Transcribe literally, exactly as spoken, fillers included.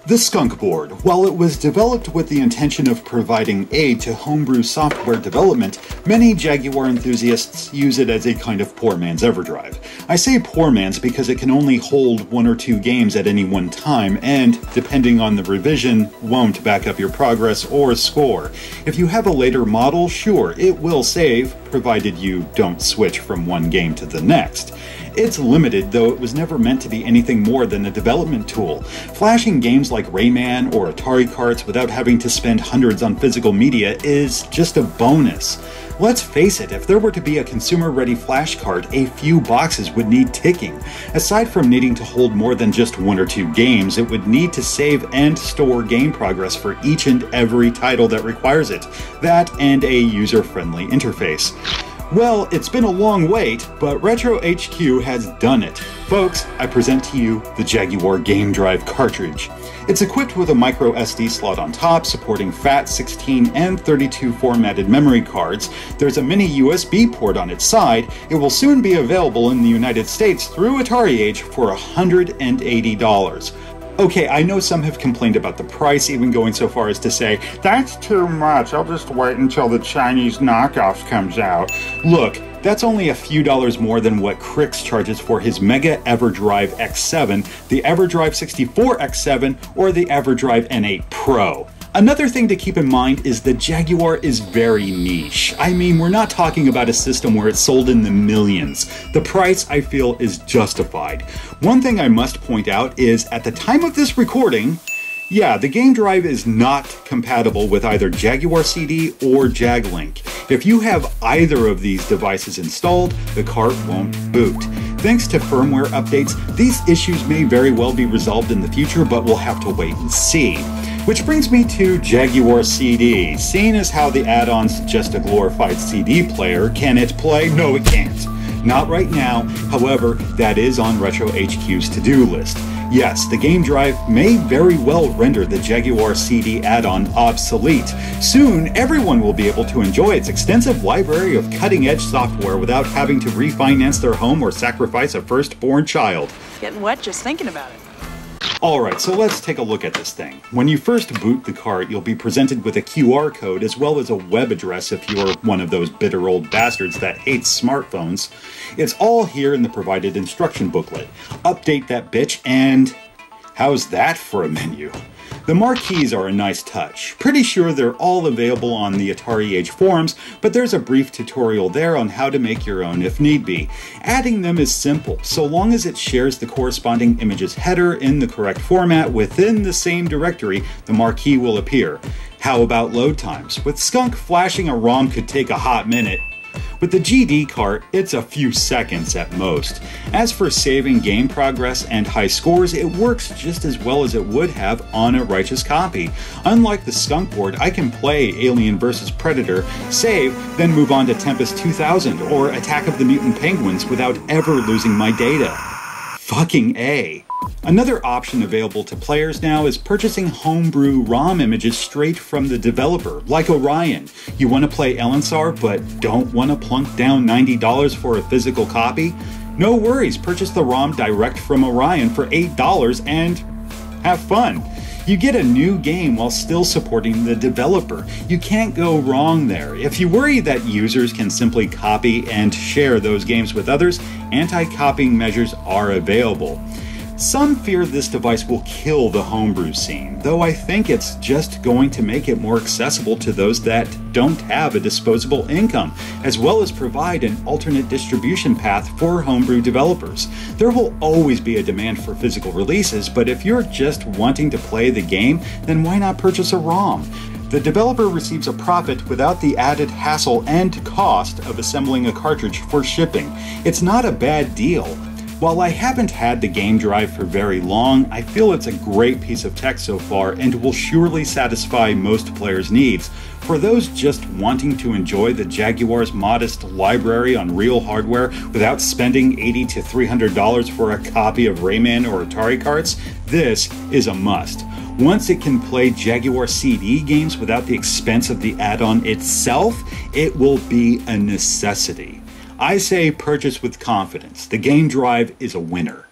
The Skunk Board, while it was developed with the intention of providing aid to homebrew software development, many Jaguar enthusiasts use it as a kind of poor man's EverDrive. I say poor man's because it can only hold one or two games at any one time, and, depending on the revision, won't back up your progress or score. If you have a later model, sure, it will save, provided you don't switch from one game to the next. It's limited, though it was never meant to be anything more than a development tool. Flashing games like Rayman or Atari carts without having to spend hundreds on physical media is just a bonus. Let's face it, if there were to be a consumer-ready flash cart, a few boxes would need ticking. Aside from needing to hold more than just one or two games, it would need to save and store game progress for each and every title that requires it. That and a user-friendly interface. Well, it's been a long wait, but Retro H Q has done it. Folks, I present to you the Jaguar Game Drive cartridge. It's equipped with a micro S D slot on top, supporting FAT sixteen and thirty-two formatted memory cards. There's a mini U S B port on its side. It will soon be available in the United States through AtariAge for one hundred eighty dollars. Okay, I know some have complained about the price, even going so far as to say, "That's too much, I'll just wait until the Chinese knockoff comes out." Look, that's only a few dollars more than what Krikzz charges for his Mega EverDrive X seven, the EverDrive sixty-four X seven, or the EverDrive N eight Pro. Another thing to keep in mind is the Jaguar is very niche. I mean, we're not talking about a system where it's sold in the millions. The price, I feel, is justified. One thing I must point out is, at the time of this recording, yeah, the Game Drive is not compatible with either Jaguar C D or JagLink. If you have either of these devices installed, the cart won't boot. Thanks to firmware updates, these issues may very well be resolved in the future, but we'll have to wait and see. Which brings me to Jaguar C D. Seeing as how the add-on's just a glorified C D player, can it play? No, it can't. Not right now, however, that is on Retro H Q's to-do list. Yes, the Game Drive may very well render the Jaguar C D add-on obsolete. Soon, everyone will be able to enjoy its extensive library of cutting-edge software without having to refinance their home or sacrifice a firstborn child. Getting wet just thinking about it. Alright, so let's take a look at this thing. When you first boot the cart, you'll be presented with a Q R code as well as a web address if you're one of those bitter old bastards that hates smartphones. It's all here in the provided instruction booklet. Update that bitch and... how's that for a menu? The marquees are a nice touch. Pretty sure they're all available on the AtariAge forums, but there's a brief tutorial there on how to make your own if need be. Adding them is simple, so long as it shares the corresponding image's header in the correct format within the same directory, the marquee will appear. How about load times? With Skunk, flashing a ROM could take a hot minute. With the G D cart, it's a few seconds at most. As for saving game progress and high scores, it works just as well as it would have on a righteous copy. Unlike the Skunk board, I can play Alien versus. Predator, save, then move on to Tempest two thousand or Attack of the Mutant Penguins without ever losing my data. Fucking A. Another option available to players now is purchasing homebrew ROM images straight from the developer, like Orion. You want to play Elensar but don't want to plunk down ninety dollars for a physical copy? No worries, purchase the ROM direct from Orion for eight dollars and have fun. You get a new game while still supporting the developer. You can't go wrong there. If you worry that users can simply copy and share those games with others, anti-copying measures are available. Some fear this device will kill the homebrew scene, though I think it's just going to make it more accessible to those that don't have a disposable income, as well as provide an alternate distribution path for homebrew developers. There will always be a demand for physical releases, but if you're just wanting to play the game, then why not purchase a ROM? The developer receives a profit without the added hassle and cost of assembling a cartridge for shipping. It's not a bad deal. While I haven't had the Game Drive for very long, I feel it's a great piece of tech so far and will surely satisfy most players' needs. For those just wanting to enjoy the Jaguar's modest library on real hardware without spending eighty to three hundred dollars for a copy of Rayman or Atari carts, this is a must. Once it can play Jaguar C D games without the expense of the add-on itself, it will be a necessity. I say purchase with confidence. The Game Drive is a winner.